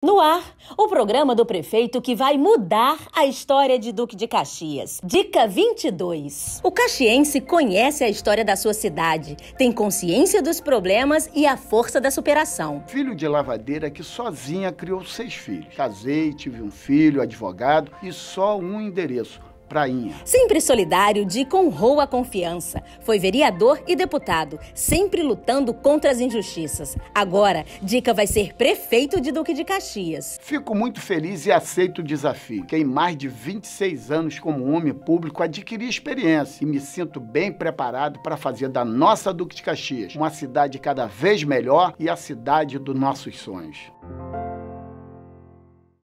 No ar, o programa do prefeito que vai mudar a história de Duque de Caxias. Dica 22. O caxiense conhece a história da sua cidade, tem consciência dos problemas e a força da superação. Filho de lavadeira que sozinha criou 6 filhos. Casei, tive um filho, advogado e só um endereço. Prainha. Sempre solidário, Dica honrou a confiança. Foi vereador e deputado, sempre lutando contra as injustiças. Agora, Dica vai ser prefeito de Duque de Caxias. Fico muito feliz e aceito o desafio. Fiquei mais de 26 anos como homem público, adquiri experiência e me sinto bem preparado para fazer da nossa Duque de Caxias uma cidade cada vez melhor e a cidade dos nossos sonhos.